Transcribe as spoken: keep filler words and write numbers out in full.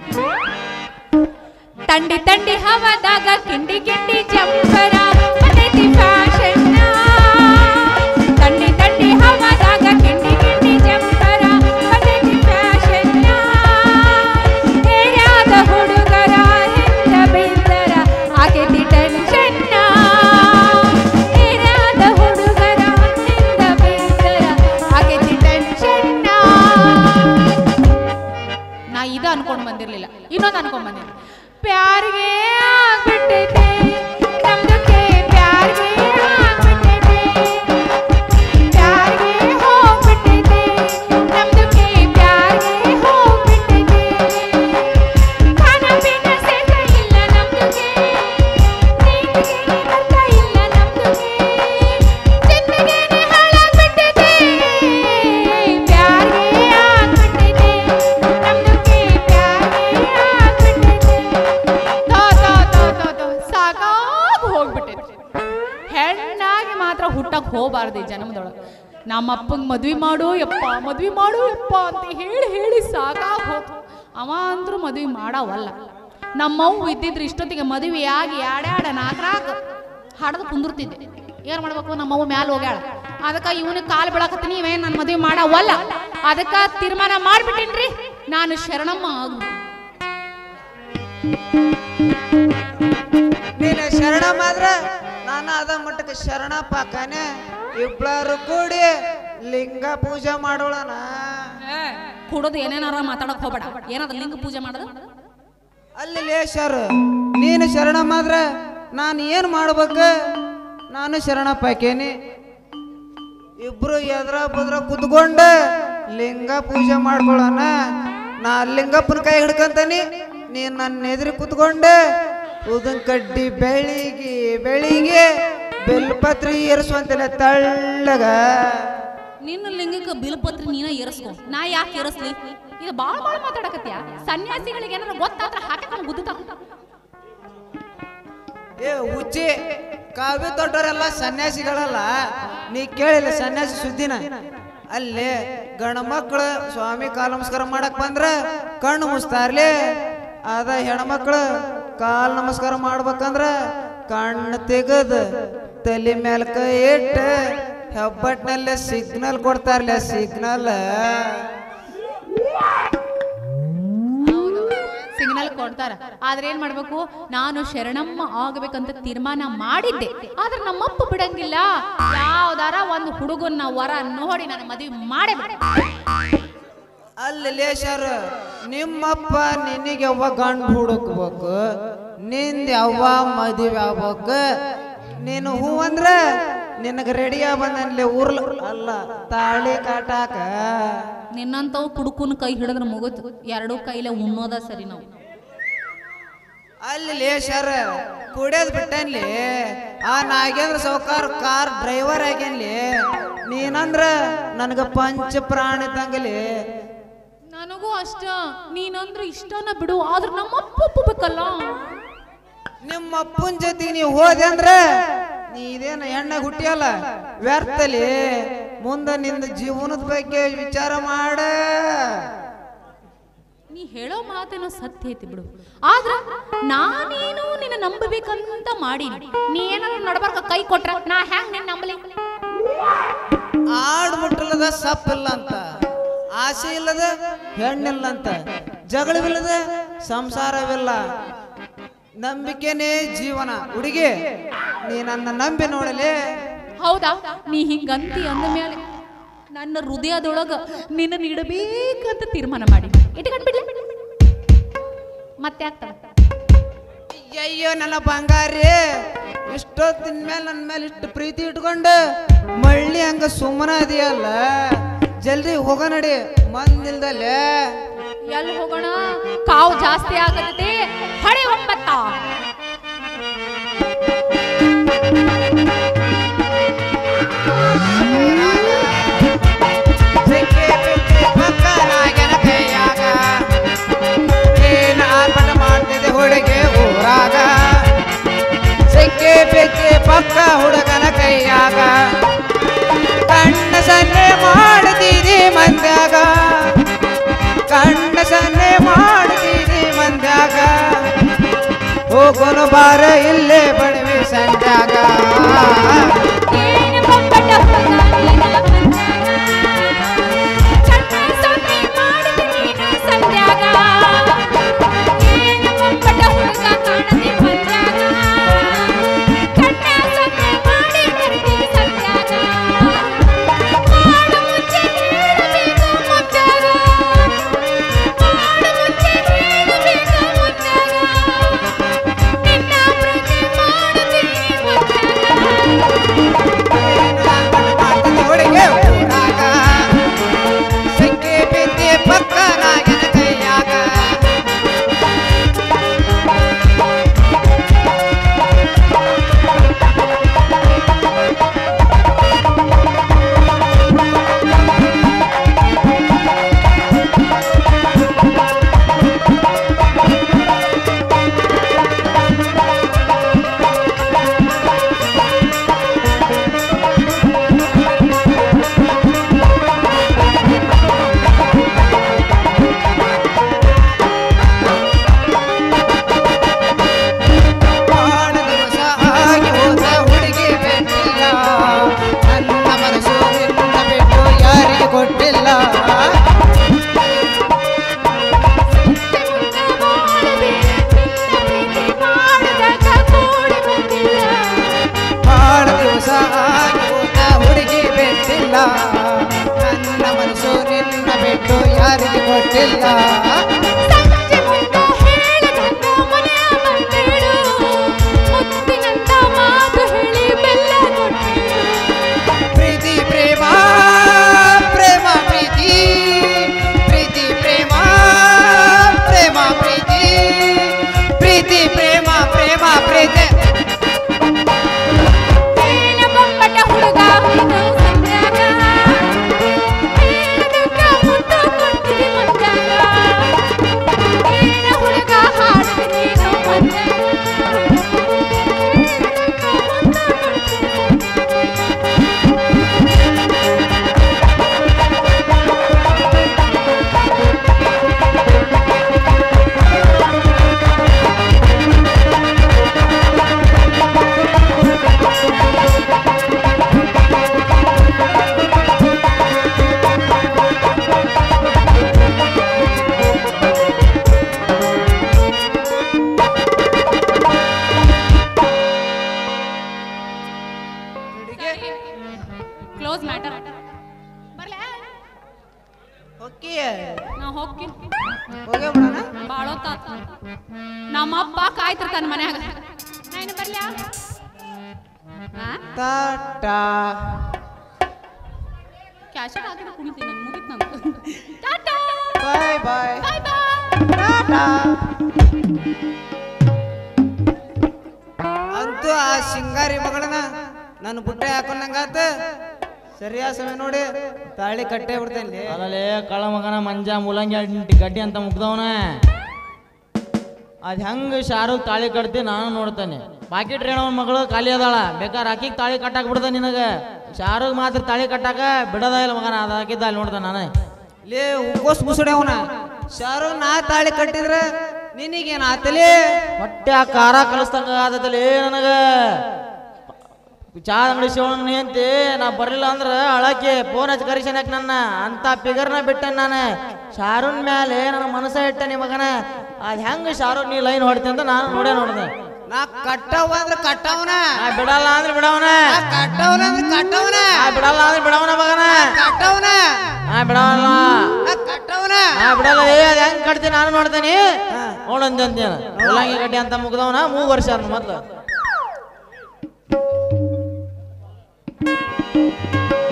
ತಂಡಿ ತಂಡಿ ಹವದಾಗ ಕಿಂಡಿ ಕಿಂಡಿ ಜಂಪರ ಬಂದೈತಿ ಫ್ಯಾಷನ್ ತಂಡಿ ತಂಡಿ ಹವದಾಗ ಕಿಂಡಿ ಕಿಂಡಿ ಜಂಪರ ಬಂದೈತಿ ಫ್ಯಾಷನ್ ಏರಿಯಾದ ಹುಡುಗರ ಹಿಂದ ಬಿದ್ದರ ಆಗೈತಿ ಟೆನ್ಷನ್ ಏರಿಯಾದ ಹುಡುಗರ ಹಿಂದ ಬಿದ್ದರ ಆಗೈತಿ ಟೆನ್ಷನ್ ನಾ ಇದು ಅನ್ಕೊಂಡ್ ಬಂದಿರ್ಲಿಲ್ಲ ಇನ್ನೊಂದು ಅನ್ಕೊಂಡ್ ಬಂದಿಲ್ಲ ಪ್ಯಾರಿಗೆ ಆಗ್ಬಿಟ್ಟೈತೆ ನಮ್ದಕ್ಕೆ ಪ್ಯಾರಿಗೆ ಆಗ್ಬಿಟ್ಟೈತೆ ಪ್ಯಾರಿಗೆ ಹೋಗ್ಬಿಟ್ಟೈತೆ ನಮ್ದಕ್ಕೆ ಪ್ಯಾರಿಗೆ ಹೋಗ್ಬಿಟ್ಟೈತೆ ಖಾನ ಪೀನ ಸೇರ್ತ ಇಲ್ಲ ನಮ್ದಕ್ಕೆ ನೀತಿಗೆ ಅರ್ಥ ಇಲ್ಲ ನಮ್ದಕ್ಕೆ ಜಿಂದಗಿನೇ ಹಾಳಾಗ್ಬಿಟ್ಟೈತೆ ಪ್ಯಾರಿಗೆ ಆಗ್ಬಿಟ್ಟೈತೆ ನಮ್ದಕ್ಕೆ ಪ್ಯಾರಿಗೆ ಆಗ್ಬಿಟ್ಟೈತೆ ಸಾಕಾಗ ಹೋಗ್ಬಿಟ್ಟೈತಿ ಹೆಣ್ಣಾಗಿ ಮಾತ್ರ ಹುಟ್ಟಕ್ ಹೋಗಬಾರ್ದು ಜನ್ಮದೊಳಗೆ ನಮ್ಮಪ್ಪಂಗೆ ಮದ್ವಿ ಮಾಡು ಯಪ್ಪ ಮದ್ವಿ ಮಾಡು ಯಪ್ಪ ಅಂತ ಹೇಳಿ ಹೇಳಿ ಸಾಕಾಗ ಹೋತು ಅವ ಅಂದ್ರೂ ಮದ್ವಿ ಮಾಡವಲ್ಲ ನಮ್ಮವ್ವ ಇದ್ದಿದ್ರೆ ಇಷ್ಟೊತ್ತಿಗೆ ಮದುವೆ ಆಗಿ ಯಾಡ್ಯಾಡ ನಾಲ್ಕರಾಗ ಹಾಡದು ಕುಂದಿರ್ತಿದ್ದೆ ಏನ್ ಮಾಡ್ಬೇಕು ನಮ್ಮವ್ವ ಮ್ಯಾಲ ಹೋಗ್ಯಾಳ ಅದಕ್ಕೆ ಇವನಿಗೆ ಕಾಲು ಬೀಳಕತ್ತೀನಿ ಇವೇನ್ ನನ್ನ ಮದುವೆ ಮಾಡವಲ್ಲ ಅದಕ್ಕೆ ತೀರ್ಮಾನ ಮಾಡ್ಬಿಟ್ಟಿನ್ರಿ ನಾನು ಶರಣಮ್ಮ ಆಗ ನೀನು ಶರಣ ಮಾದ್ರ ನಾನು ಅದ ಮಟ್ಟಕ್ಕೆ ಶರಣ ಪಾಕನೆ ಇಬ್ಬರು ಕೂಡಿ ಲಿಂಗ ಪೂಜೆ ಮಾಡೋಳನ ಕುಡೋದು ಏನೇನಾರ ಮಾತಾಡಕ್ ಹೋಗ್ಬೇಡ ಏನಾದ್ರು ಲಿಂಗ ಪೂಜೆ ಮಾಡೋದು ಅಲ್ಲಿ ಲೇಶರ್ ನೀನು ಶರಣ ಮಾದ್ರ ನಾನು ಏನ್ ಮಾಡ್ಬೇಕು ನಾನು ಶರಣ ಪಾಕೇನಿ ಇಬ್ರು ಎದ್ರ ಬದ್ರ ಕುತ್ಕೊಂಡು ಲಿಂಗ ಪೂಜೆ ಮಾಡ್ಕೊಳ್ಳೋಣ ನಾ ಲಿಂಗಪ್ಪನ ಕೈ ಹಿಡ್ಕಂತಾನಿ ನೀನ್ ನನ್ನ ಎದುರು ಕುತ್ಕೊಂಡೆ ಉದನ್ ಕಡ್ಡಿ ಬೆಳಿಗ್ಗೆ ಬೆಳಿಗ್ಗೆ ಬೆಲ್ಪತ್ರಿ ಏರಿಸುವಂತಿಲ್ಲ ತಳ್ಳಗ ನಿನ್ನ ಲಿಂಗಕ್ಕೆ ಬಿಲ್ಪತ್ರಿ ನೀನ ಏರಿಸ್ಕೊ ನಾ ಯಾಕೆ ಏರಿಸ್ಲಿ ಇದು ಬಾಳ ಬಾಳ ಮಾತಾಡಕತ್ಯ ಸನ್ಯಾಸಿಗಳಿಗೆ ಏನಾರ ಗೊತ್ತಾದ್ರೆ ಹಾಕಿ ಗುದ್ದುತ್ತ ಏ ಹುಚ್ಚಿ ಕಾವ್ಯ ದೊಡ್ಡವರೆಲ್ಲ ಸನ್ಯಾಸಿಗಳಲ್ಲ ನೀ ಕೇಳಿಲ್ಲ ಸನ್ಯಾಸಿ ಸುದ್ದಿನ ಅಲ್ಲಿ ಗಂಡ ಮಕ್ಕಳು ಸ್ವಾಮಿ ಕಾಲು ನಮಸ್ಕಾರ ಮಾಡಕ್ ಬಂದ್ರ ಕಣ್ಣು ಮುಸ್ತಾರ್ಲಿ ಅದ ಹೆಣ್ಮಕ್ಳು ಕಾಲ್ ನಮಸ್ಕಾರ ಮಾಡ್ಬೇಕಂದ್ರ ಕಣ್ಣು ತೆಗದ ತಲೆ ಮೇಲೆ ಕೈ ಇಟ್ಟ ಹೆಬ್ಬಟ್ನಲ್ಲೇ ಸಿಗ್ನಲ್ ಕೊಡ್ತಾರಲ್ಲ ಸಿಗ್ನಲ್ ಸಿಗ್ನಲ್ ಕೊಡ್ತಾರ ಆದ್ರೆ ಏನ್ ಮಾಡ್ಬೇಕು ನಾನು ಶರಣಮ್ಮ ಆಗ್ಬೇಕಂತ ತೀರ್ಮಾನ ಮಾಡಿದ್ದೆ ಆದ್ರೆ ನಮ್ಮಪ್ಪ ಬಿಡಂಗಿಲ್ಲ ಯಾವ್ದಾರ ಒಂದು ಹುಡುಗನ್ನ ವರ ನೋಡಿ ನಾನು ಮದುವೆ ಮಾಡೇ ಅಲ್ಲಿ ಲೇಶರ್ ನಿಮ್ಮಪ್ಪ ನಿನಗೆ ಯಾವ ಗಂಡು ಹುಡುಕ್ಬೇಕು ನಿಂದ ಯಾವ ಮದುವೆ ಆಗ್ಬೇಕು ನೀನು ಹೂ ಅಂದ್ರ ನಿನಗೆ ರೆಡಿಯ ಬಂದಲ್ಲಿ ಊರ್ಲ ಅಲ್ಲ ತಾಳಿ ಕಾಟಾಕ ನಿನ್ನಂತವ್ ಕುಡುಕುನ ಕೈ ಹಿಡಿದ್ರೆ ಮುಗಿತು ಎರಡು ಕೈಲೇ ಉಣ್ಣೋದ ಸರಿ ನಾವು ಅಲ್ಲಿ ಲೇಶರ್ ಕುಡಿಯೋದ್ ಬಿಟ್ಟನ್ಲಿ ಆ ನಾಗೇಂದ್ರ ಸಾವ್ಕಾರ ಕಾರ್ ಡ್ರೈವರ್ ಆಗ್ಯಾನ್ಲಿ ನೀನಂದ್ರ ನನಗ ಪಂಚ ಪ್ರಾಣಿ ತಂಗಲಿ ನನಗೂ ಅಷ್ಟ ನೀನಂದ್ರ ಇಷ್ಟನ ಬಿಡು ಆದ್ರ ನಮ್ಮಪ್ಪ ಒಪ್ಪಬೇಕಲ್ಲ ನಿಮ್ಮ ಅಪ್ಪನ ಜೊತೆ ನೀವು ಹೋದೆ ಅಂದ್ರ ನೀ ಇದೇನ ಹೆಣ್ಣ ಹುಟ್ಟಿಯಲ್ಲ ವ್ಯರ್ಥಲಿ ಮುಂದೆ ನಿಂದ ಜೀವನದ ಬಗ್ಗೆ ವಿಚಾರ ಮಾಡ ನೀ ಹೇಳೋ ಮಾತೇನೋ ಸತ್ಯ ಐತಿ ಬಿಡು ಆದ್ರ ನಾನೇನು ನಿನ್ನ ನಂಬಬೇಕಂತ ಮಾಡೀನಿ ನೀ ಏನಾದ್ರು ನಡಬರ್ಕ ಕೈ ಕೊಟ್ರ ನಾ ಹ್ಯಾಂಗ ನಿನ್ನ ನಂಬಲಿ ಆಡ್ ಮುಟ್ಟಲದ ಸಪ್ಪಿಲ್ಲ ಅಂತ ಆಸೆ ಇಲ್ಲದ ಹೆಣ್ಣಿಲ್ಲ ಅಂತ ಜಗಳವಿಲ್ಲದ ಸಂಸಾರವಿಲ್ಲ ನಂಬಿಕೆನೇ ಜೀವನ ಹುಡುಗಿ ನೀ ನನ್ನ ನಂಬಿ ನೋಡಲಿ ಹೌದಾ ನೀ ಹಿಂಗಂತಿ ಅಂದ ಮೇಲೆ ನನ್ನ ಹೃದಯದೊಳಗ ನಿನ್ನ ನೀಡಬೇಕಂತ ತೀರ್ಮಾನ ಮಾಡಿ ಇಟ್ಕೊಂಡ್ಬಿಡ್ಲಿ ಮತ್ತೆ ಆಗ್ತಾರ ಅಯ್ಯೋ ನನ್ನ ಬಂಗಾರಿ ಇಷ್ಟೊತ್ತಿನ ಮೇಲೆ ನನ್ನ ಮೇಲೆ ಇಷ್ಟು ಪ್ರೀತಿ ಇಟ್ಕೊಂಡು ಮಳ್ಳಿ ಹಂಗ ಸುಮ್ಮನ ಅದೆಯಲ್ಲ ಜಲ್ದಿ ಹೋಗ ನಡಿ ಮಂದಿಲ್ದಲ್ಲೇ ಎಲ್ಲಿ ಹೋಗೋಣ ಕಾವು ಜಾಸ್ತಿ ಆಗತ್ತೆ ಹಳೆ ಒಂಬತ್ತ ಮಾಡ್ತಿದ್ದೆ ಹುಡುಗಿ ಊರಾಗ ಸಿಕ್ಕಿ ಬಿಕ್ಕಿ ಪಕ್ಕ ಹುಡುಗನ ಕೈಯಾಗ ಕಣ್ಣ ಸನ್ನೆ ಮಾಡ್ತಿದಿ ಮಂದ್ಯಾಗ ಕಣ್ಣ ಸನ್ನೆ ಮಾಡ್ತಿದಿ ಮಂದ್ಯಾಗ ಯಾರಿಗೆ ಗೊತ್ತಿಲ್ಲ ಸಂಜೆ ಮುಂದೆ ಹೇಳಿದಂಗ ಮನೆಯ ಬಂದಿಡು ಮುತ್ತಿನಂತ ಮಾತು ಹೇಳಿ ಬೆಲ್ಲ ಕೊಟ್ಟಿಡು ಪ್ರೀತಿ ಪ್ರೇಮ ಪ್ರೇಮ ಪ್ರೀತಿ ಪ್ರೀತಿ ಪ್ರೇಮ ಪ್ರೇಮ ಪ್ರೀತಿ ಪ್ರೀತಿ ಪ್ರೇಮ ಪ್ರೇಮ ಪ್ರೀತಿ ಏನ ಬೊಂಬಟ ಹುಡುಗ ಇದು ಸಂಜಾಗ ಏನದಕ್ಕ ಮುತ್ತು ಕೊಡ್ತೀರಿ ಮಂಜಾಗ ಏನ ಹುಡುಗ ಹಾಡು ನೀನು ಮಂಜಾಗ ಕ್ಲೋಸ್ ಮ್ಯಾಟರ್ ಬರ್ಲಾ ಓಕೆ ನಾ ಹೋಗ್ತೀನಿ ಹೋಗೇ ಬಿಡೋಣ ಬಾಳೋತಾತ ನಮ್ಮಪ್ಪ ಕಾಯ್ತಿರ್ತಾನ ಮನ್ಯಾಗ ನಾನು ಬರ್ಲ್ಯಾ ಟಾಟಾ ಕ್ಯಾಶ್ ಹಾಕಿದ್ರೆ ಕುಣಿತೀನಿ ನಾನು ಮುಗಿತ್ ನಂದು ಟಾಟಾ ಬಾಯ್ ಬಾಯ್ ಬಾಯ್ ಬಾಯ್ ಟಾಟಾ ಅಂತೂ ಆ ಸಿಂಗಾರಿ ಮಗಳನ್ನ ನನ್ನ ಬುಟ್ಟೆ ಹಾಕೊಂಡಂಗಾತ ಸರಿಯಾದ ಸಮಯ ನೋಡಿ ತಾಳಿ ಕಟ್ಟೇ ಬಿಡ್ತೇನೆ ಅಲ್ಲೇ ಕಳ್ಳ ಮಗನ ಮಂಜ ಮುಲಂಗಿ ಅಂಟಿ ಗಡ್ಡಿ ಅಂತ ಮುಗ್ದವನ ಅದ್ ಹೆಂಗ್ ಶಾರುಖ್ ತಾಳಿ ಕಟ್ತಿ ನಾನು ನೋಡ್ತಾನೆ ಪಾಕಿಟ್ ರೇಣವನ್ ಮಗಳು ಖಾಲಿ ಅದಾಳ ಬೇಕಾದ್ರೆ ಆಕಿಗೆ ತಾಳಿ ಕಟ್ಟಾಕ್ ಬಿಡ್ದ ನಿನಗ ಶಾರುಖ್ ಮಾತ್ರ ತಾಳಿ ಕಟ್ಟಾಕ ಬಿಡದ ಇಲ್ಲ ಮಗನ ಅದ ಹಾಕಿದ್ದ ಅಲ್ಲಿ ನೋಡ್ತಾನೆ ನಾನು ಲೇ ಉಕ್ಕೋಸ್ ಮುಸುಡೆ ಅವನ ಶಾರು ನಾ ತಾಳಿ ಕಟ್ಟಿದ್ರ ನಿನಗೇನ್ ಆತಲೇ ಹೊಟ್ಟೆ ಆ ಖಾರ ಕಲಿಸ್ದಂಗ ಆದತಲೇ ನನಗ ಚಾ ಅಂಗಡಿ ಶಿವಣ್ಣ ಅಂತಿ ನಾ ಬರ್ಲಿಲ್ಲ ಅಂದ್ರ ಅಳಕ್ಕೆ ಫೋನ್ ಹಚ್ಚಿ ಕರಿಸನಕ್ ನನ್ನ ಅಂತ ಫಿಗರ್ನ ಬಿಟ್ಟೆ ನಾನು ಶಾರುನ್ ಮೇಲೆ ನನ್ನ ಮನಸ್ಸ ಇಟ್ಟೆ ಮಗನ ಅದ್ ಹೆಂಗ್ ಶಾರುಖ್ ನೀ ಲೈನ್ ಹೊಡ್ತಿ ಅಂತ ನಾನು ನೋಡೇ ನೋಡ್ದೆ ನಾ ಕಟ್ಟವ ಅಂದ್ರೆ ಕಟ್ಟವನ ನಾ ಬಿಡಲ್ಲ ಅಂದ್ರೆ ಬಿಡವನ ಕಟ್ಟವನ ಅಂದ್ರೆ ಕಟ್ಟವನ ನಾ ಬಿಡಲ್ಲ ಅಂದ್ರೆ ಬಿಡವನ ಮಗನ ಕಟ್ಟವನ ನಾ ಬಿಡವಲ್ಲ ನಾ ಕಟ್ಟವನ ನಾ ಬಿಡಲ್ಲ ಏ ಅದ್ ಹೆಂಗ್ ಕಟ್ತೀನಿ ನಾನು ನೋಡ್ತೇನಿ ನೋಡಂದಿ ಅಂತೇನ ಮುಲ್ಲಂಗಿ ಗಡ್ಡಿ ಅಂತ ಮುಗ್ದವನ ಮೂರು ವರ್ಷ ಮೊದ್ಲು